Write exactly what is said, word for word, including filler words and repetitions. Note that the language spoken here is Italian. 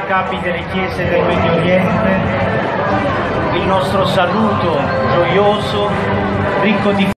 capi delle chiese del Medio Oriente, il nostro saluto gioioso, ricco di